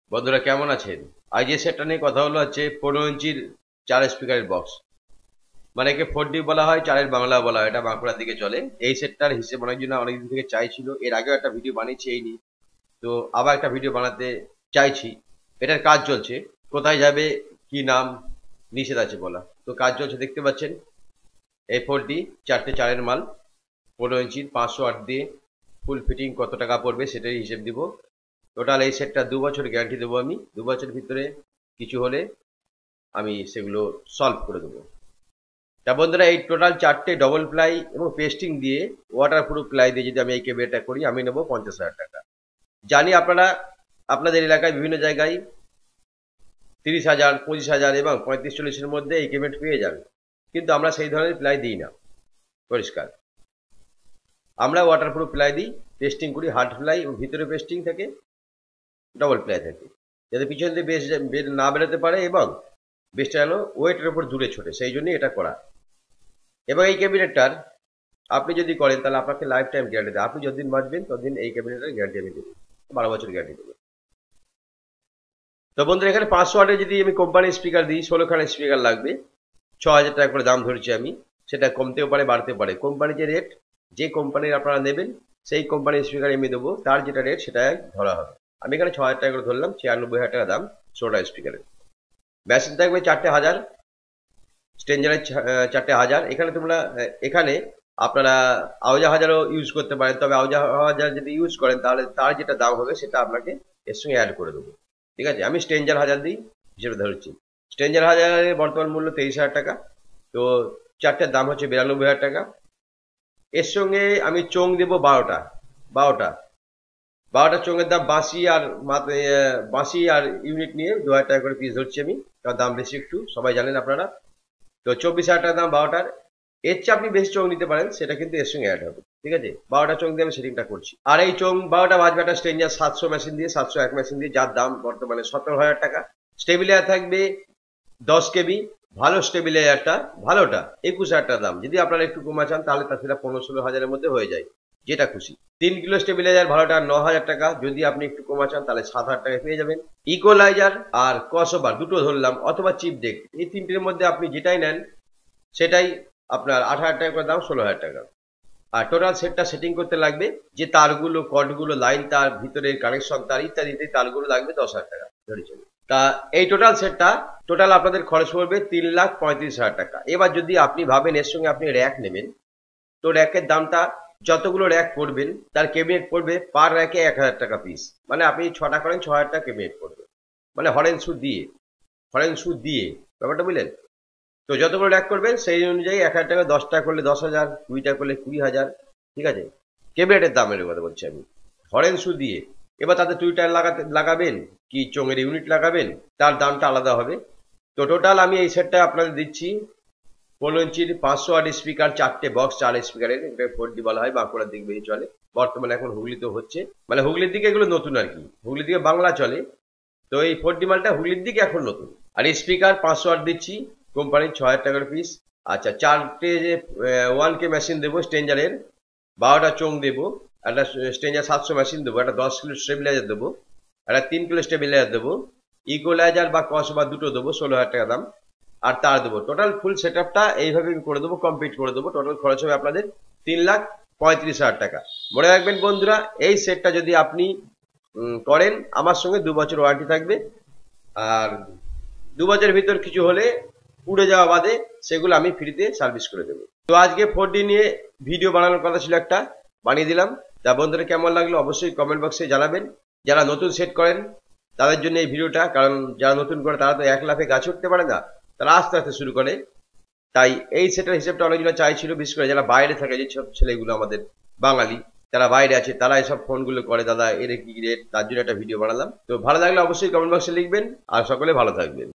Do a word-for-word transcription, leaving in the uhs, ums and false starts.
বন্ধুরা কেমন আছেন? আজ যে সেটটা নিয়ে কথা হলো হচ্ছে পনেরো ইঞ্চির চার স্পিকারের বক্স, মানে একে ফোর ডি বলা হয়, চারের বাংলা বলা হয়। এটা বাঁকুড়ার দিকে চলে। এই সেটটার হিসেব অনেক জন্য অনেকদিন থেকে চাইছিল। এর আগেও একটা ভিডিও বানিয়েছি এই নিয়ে, তো আবার একটা ভিডিও বানাতে চাইছি। এটার কাজ চলছে, কোথায় যাবে কি নাম নিষেধ আছে বলা, তো কাজ চলছে দেখতে পাচ্ছেন। এই ফোর ডি চারটে চারের মাল, পনেরো ইঞ্চির পাঁচশো আট দিয়ে ফুল ফিটিং কত টাকা পড়বে সেটাই হিসেব দিব। টোটাল এই সেটটা দু বছর গ্যারান্টি দেবো আমি। দু বছরের ভিতরে কিছু হলে আমি সেগুলো সলভ করে দেবো। তা বন্ধুরা, এই টোটাল চারটে ডবল প্লাই এবং পেস্টিং দিয়ে ওয়াটার প্রুফ প্লাই দিয়ে যদি আমি এই কেবিনেটটা করি, আমি নেবো পঞ্চাশ হাজার টাকা। জানি আপনারা আপনাদের এলাকায় বিভিন্ন জায়গায় তিরিশ হাজার পঁচিশ হাজার এবং পঁয়ত্রিশ চল্লিশের মধ্যে এই কেবিনেট পেয়ে যাবেন, কিন্তু আমরা সেই ধরনের প্লাই দিই না। পরিষ্কার, আমরা ওয়াটার প্রুফ প্লাই দিই, পেস্টিং করি হার্ড প্লাই, এবং ভিতরে পেস্টিং থাকে, ডবল প্লাই থাকে, যাতে পিছন দিয়ে বেশ না বেরোতে পারে এবং বেশটা যেন ওয়েটের উপর দূরে ছোটে, সেই জন্যই এটা করা। এবং এই ক্যাবিনেটটার আপনি যদি করেন তাহলে আপনাকে লাইফ টাইম গ্যারান্টি দেয়। আপনি যতদিন বাঁচবেন ততদিন এই ক্যাবিনেটের গ্যারান্টি আমি দেবো, বারো বছর গ্যারান্টি দেবো। তো বন্ধুরা, এখানে পাঁচশো ওয়াটের যদি আমি কোম্পানির স্পিকার দিই, ষোলোখানা স্পিকার লাগবে, ছ হাজার টাকা করে দাম ধরেছি আমি। সেটা কমতেও পারে বাড়তে পারে। কোম্পানির যে রেট, যে কোম্পানির আপনারা নেবেন সেই কোম্পানির স্পিকার আমি দেবো, তার যেটা রেট সেটা ধরা হবে। আমি এখানে ছ হাজার টাকা করে ধরলাম, ছিয়ানব্বই হাজার টাকা দাম ষোলোটা স্পিকারের। মেশিন থাকবে চারটে হাজার, স্ট্রেঞ্জারের চারটে হাজার। এখানে তোমরা এখানে আপনারা আউজা হাজারও ইউজ করতে পারেন, তবে আউজা হাজার যদি ইউজ করেন তাহলে তার যেটা দাম হবে সেটা আপনাকে এর সঙ্গে অ্যাড করে দেবো। ঠিক আছে, আমি স্ট্রেঞ্জার হাজার দিই হিসেবে ধরছি। স্ট্রেঞ্জার হাজারের বর্তমান মূল্য তেইশ হাজার টাকা, তো চারটের দাম হচ্ছে বিরানব্বই হাজার টাকা। এর সঙ্গে আমি চোং দেবো বারোটা বারোটা বারোটা চোঙের দাম বাঁশি আর বাঁশি আর ইউনিট নিয়ে দু হাজার টাকা করে পিস ধরছি আমি, তার দাম বেশি একটু, সবাই জানেন আপনারা। তো চব্বিশ হাজার টাকা দাম বারোটার। এর চেয়ে আপনি বেশি চোঙ নিতে পারেন, সেটা কিন্তু এর সঙ্গে অ্যাড হবে। ঠিক আছে, বারোটা চোঙ দিয়ে আমি সেটিংটা করছি। আর এই চোঙ বারোটা বাজবে একটা স্ট্রেঞ্জার সাতশো মেশিন দিয়ে, সাতশো এক মেশিন দিয়ে, যার দাম বর্তমানে সতেরো হাজার টাকা। স্টেবিলাইজার থাকবে দশ কেবি, ভালো স্টেবিলাইজারটা ভালোটা একুশ হাজার টাকা দাম। যদি আপনারা একটু কমা চান তাহলে তা সেটা পনেরো ষোলো হাজারের মধ্যে হয়ে যায়, যেটা খুশি। তিন কিলো স্টেবিলাইজার ভালোটা ন হাজার টাকা। যদি আপনি একটু কমা চান তাহলে সাত হাজার টাকা পেয়ে যাবেন। ইকোলাইজার আর ক্রসওভার দুটো ধরলাম, অথবা চিপ ডেক, এই তিনটের মধ্যে আপনি যেটাই নেন সেটাই আপনার আট হাজার টাকা করে দাম, ষোলো হাজার টাকা। আর টোটাল সেটটা সেটিং করতে লাগবে যে তারগুলো, কর্ডগুলো, লাইন তার, ভিতরে কানেকশন তার ইত্যাদি ইত্যাদি তারগুলো লাগবে দশ হাজার টাকা ধরে চলবে। তা এই টোটাল সেটটা টোটাল আপনাদের খরচ পড়বে তিন লাখ পঁয়ত্রিশ হাজার টাকা। এবার যদি আপনি ভাবেন এর সঙ্গে আপনি র্যাক নেবেন, তো র্যাকের দামটা যতগুলো র্যাক পড়বেন তার ক্যাবিনেট পড়বে পার র্যাকে এক হাজার টাকা পিস। মানে আপনি ছটা করেন, ছ হাজার টাকা ক্যাবিনেট পড়বে, মানে হরেন শু দিয়ে হরেন শু দিয়ে ব্যাপারটা বুঝলেন? তো যতগুলো র্যাক করবেন সেই অনুযায়ী এক হাজার টাকা, দশটা করলে দশ হাজার, কুড়িটা করলে কুড়ি হাজার। ঠিক আছে, ক্যাবিনেটের দামের কথা বলছি আমি, হরেন শু দিয়ে। এবার তাতে টুইটার লাগাতে লাগাবেন কি চোঙের ইউনিট লাগাবেন, তার দামটা আলাদা হবে। তো টোটাল আমি এই সেটটা আপনাদের দিচ্ছি পনেরো ইঞ্চির পাঁচশো আট স্পিকার, চারটে বক্স, চার স্পিকারের, এটা ফোর ডি বলা হয়, বাঁকুড়ার দিক বেশি চলে। বর্তমানে এখন হুগলিতে হচ্ছে, মানে হুগলির দিকে এগুলো নতুন আর কি, হুগলির দিকে বাংলা চলে, তো এই ফোর ডি মালটা হুগলির দিকে এখন নতুন। আর স্পিকার পাঁচশো আট দিচ্ছি কোম্পানির, ছ হাজার টাকার পিস। আচ্ছা, চারটে যে ওয়ান কে মেশিন দেবো স্ট্রেঞ্জারের, বারোটা চোঙ দেবো, একটা স্ট্রেঞ্জার সাতশো মেশিন দেবো, একটা দশ কিলো স্টেবিলাইজার দেবো, একটা তিন কিলো স্টেবিলাইজার দেবো, ইকোলাইজার বা কস বা দুটো দেবো, ষোলো হাজার টাকা দাম। আর তার দেবো। টোটাল ফুল সেট আপটা এইভাবে করে দেবো, কমপ্লিট করে দেবো। টোটাল খরচ হবে আপনাদের তিন লাখ পঁয়ত্রিশ হাজার টাকা। মনে রাখবেন বন্ধুরা, এই সেটটা যদি আপনি করেন আমার সঙ্গে দু বছর ওয়ারেন্টি থাকবে, আর দু বছরের ভিতর কিছু হলে পুড়ে যাওয়া বাদে সেগুলো আমি ফ্রিতে সার্ভিস করে দেবো। তো আজকে ফোর ডি নিয়ে ভিডিও বানানোর কথা ছিল, একটা বানিয়ে দিলাম। তা বন্ধুরা কেমন লাগলো অবশ্যই কমেন্ট বক্সে জানাবেন। যারা নতুন সেট করেন তাদের জন্য এই ভিডিওটা, কারণ যারা নতুন করে তারা তো এক লাফে গাছে উঠতে পারে না, তারা আস্তে আস্তে শুরু করে। তাই এই সেটের হিসেবটা অনেকজন চাইছিল, বিশেষ করে যারা বাইরে থাকে, যেসব ছেলেগুলো আমাদের বাঙালি তারা বাইরে আছে, তারা এসব ফোনগুলো করে, দাদা এর কি রেট, তার জন্য একটা ভিডিও বানালাম। তো ভালো লাগলে অবশ্যই কমেন্ট বক্সে লিখবেন, আর সকলে ভালো থাকবেন।